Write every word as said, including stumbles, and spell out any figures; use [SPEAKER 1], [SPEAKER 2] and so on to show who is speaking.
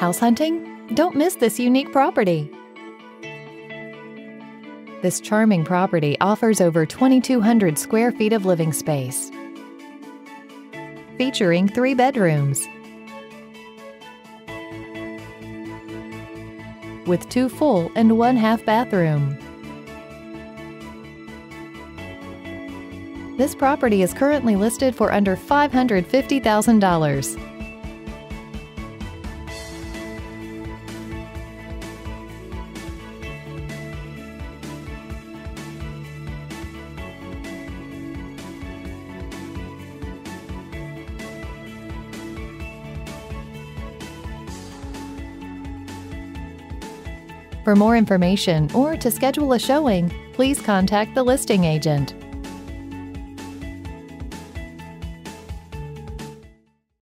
[SPEAKER 1] House hunting? Don't miss this unique property. This charming property offers over twenty-two hundred square feet of living space, featuring three bedrooms with two full and one half bathroom. This property is currently listed for under five hundred fifty thousand dollars. For more information or to schedule a showing, please contact the listing agent.